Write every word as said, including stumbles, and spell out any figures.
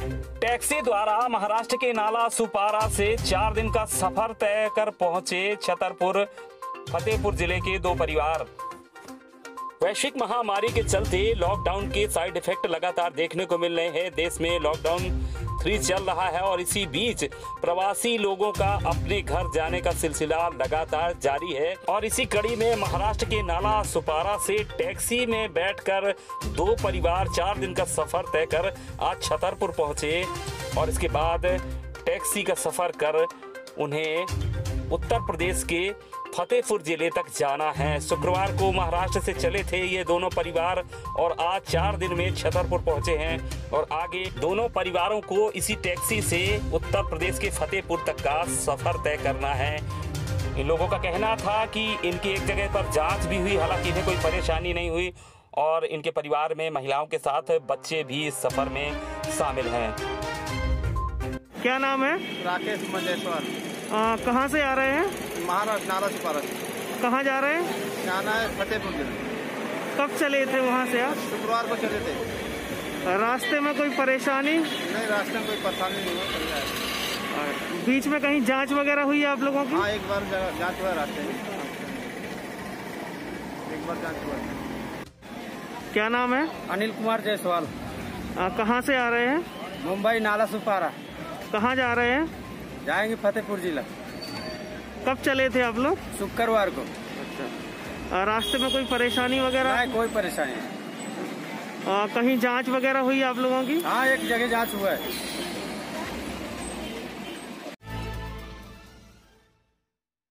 Taxi द्वारा महाराष्ट्र के नाला सुपारा से चार दिन का सफर तय कर पहुंचे छतरपुर फतेहपुर जिले के दो परिवार। वैश्विक महामारी के चलते लॉकडाउन के साइड इफेक्ट लगातार देखने को मिल रहे हैं। देश में लॉकडाउन थ्री चल रहा है और इसी बीच प्रवासी लोगों का अपने घर जाने का सिलसिला लगातार जारी है। और इसी कड़ी में महाराष्ट्र के नाला सुपारा से टैक्सी में बैठकर दो परिवार चार दिन का सफर तय कर आज छतरपुर पहुंचे और इसके बाद टैक्सी का सफर कर उन्हें उत्तर प्रदेश के फतेहपुर जिले तक जाना है। शुक्रवार को महाराष्ट्र से चले थे ये दोनों परिवार और आज चार दिन में छतरपुर पहुंचे हैं और आगे दोनों परिवारों को इसी टैक्सी से उत्तर प्रदेश के फतेहपुर तक का सफर तय करना है। इन लोगों का कहना था कि इनकी एक जगह पर जांच भी हुई, हालांकि इन्हें कोई परेशानी नहीं हुई और इनके परिवार में महिलाओं के साथ बच्चे भी इस सफर में शामिल हैं। क्या नाम है? राकेश मंजेश्वर। कहाँ से आ रहे हैं? महाराष्ट्र नाला सुपारा। कहाँ जा रहे हैं? जाना है फतेहपुर जिले। कब चले थे वहाँ से आप? शुक्रवार को चले थे। रास्ते में कोई परेशानी? नहीं, रास्ते में कोई परेशानी नहीं हुई। बीच में कहीं जांच वगैरह हुई है आप लोगों की? हाँ, एक बार जांच हुआ रास्ते में, एक बार जांच हुआ। क्या नाम है? अनिल कुमार जायसवाल। कहाँ से आ रहे हैं? मुंबई नाला सुपारा। कहाँ जा रहे हैं? जाएंगे फतेहपुर जिला। कब चले थे आप लोग? शुक्रवार को। अच्छा, रास्ते में कोई परेशानी वगैरह? नहीं, कोई परेशानी नहीं। कहीं जांच वगैरह हुई आप लोगों की? हाँ, एक जगह जांच हुआ है।